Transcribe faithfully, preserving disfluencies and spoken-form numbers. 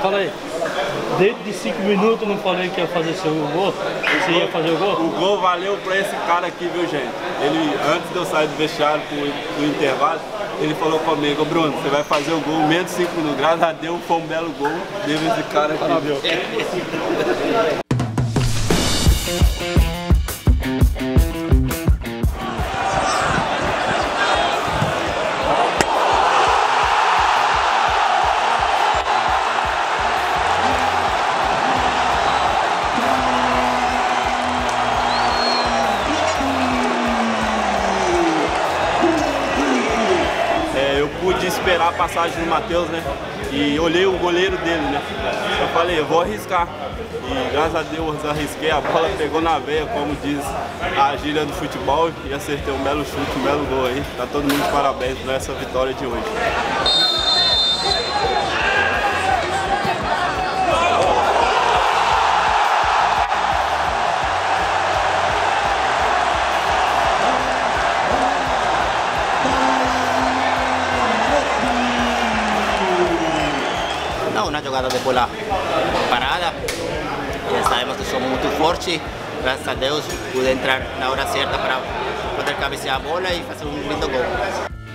Fala aí. Dentro de cinco minutos eu não falei que ia fazer seu gol? Você ia fazer o gol? O gol valeu pra esse cara aqui, viu, gente? Ele, antes de eu sair do vestiário pro, pro intervalo, ele falou comigo: Bruno, você vai fazer o gol menos de cinco minutos. Graças a Deus, foi um belo gol. Teve esse cara aqui, viu? Eu pude esperar a passagem do Matheus, né? E olhei o goleiro dele, né? Eu falei, eu vou arriscar. E graças a Deus arrisquei, a bola pegou na veia, como diz a gíria do futebol, e acertei um belo chute, um belo gol aí. Tá todo mundo de parabéns por essa vitória de hoje. No, una jugada de bola parada. Ya sabemos que somos muy fuertes. Gracias a Dios pude entrar na hora certa para poder cabecear a bola e fazer um lindo gol.